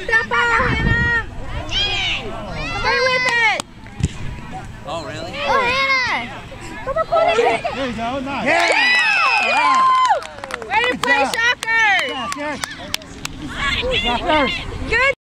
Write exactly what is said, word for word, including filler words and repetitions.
Get that ball, Hannah! Stay with it! Oh, really? Oh, Hannah! Come on, corner! There you go, nice. Yeah! Yeah! Way to play, Shockers! Shockers! Good!